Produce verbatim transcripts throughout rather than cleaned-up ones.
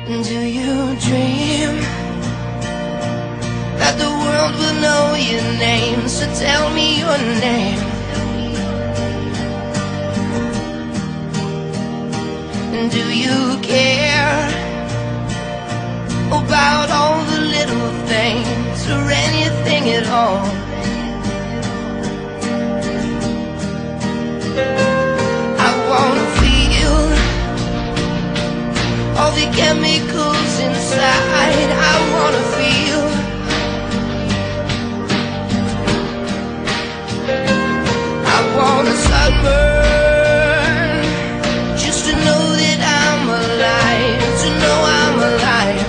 Do you dream that the world will know your name? So tell me your name. Do you care about all the little things or anything at all? I wanna feel all the chemicals inside. I wanna feel I wanna sunburn just to know that I'm alive, to know I'm alive.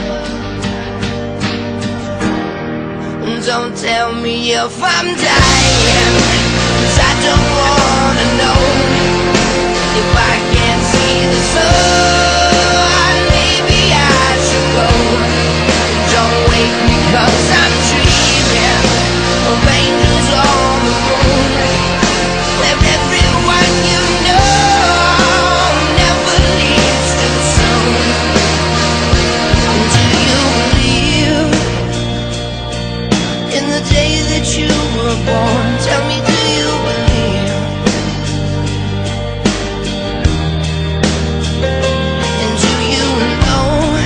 Don't tell me if I'm dying, 'cause I don't wanna know. If I can't see the sun, maybe I should go. Don't wake me 'cause I'm dreaming of angels on the moon, where everyone you know never leaves too soon. Do you believe in the day that you were born? Tell me, do you believe? And do you know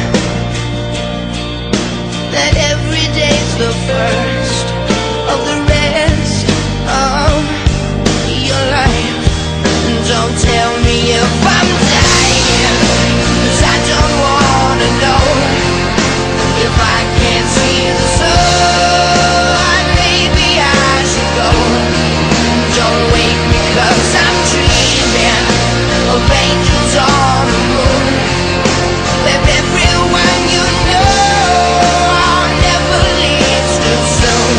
that every day's the first of the rest of your life? And don't tell me if I'm dying, 'cause I don't wanna know. If I can't see the sun, maybe I should go. Don't wake me 'cause I'm dreaming of angels on the moon, where everyone you know never leaves too soon.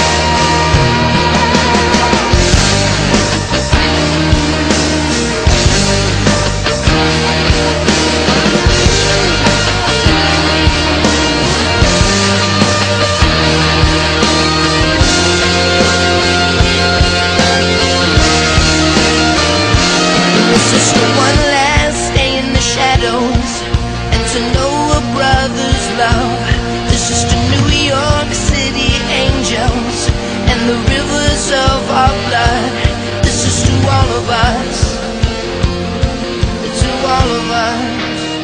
This is the one last day in the shadows, and to know a brother's love. This is to New York City angels and the rivers of our blood. This is to all of us, to all of us.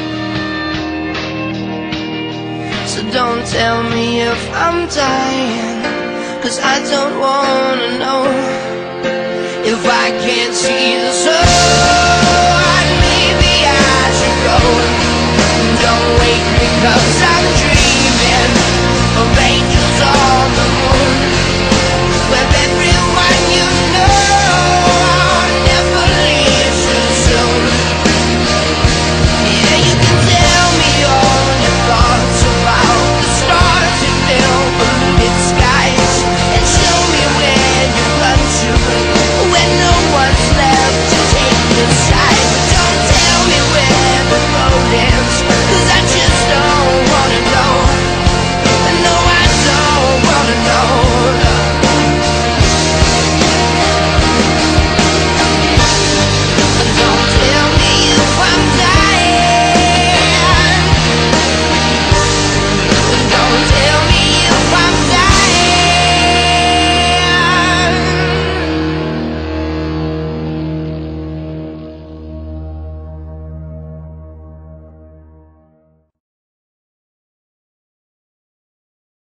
So don't tell me if I'm dying, 'cause I don't wanna know. If I can't see the sun, maybe I should go. Don't wake me 'cause I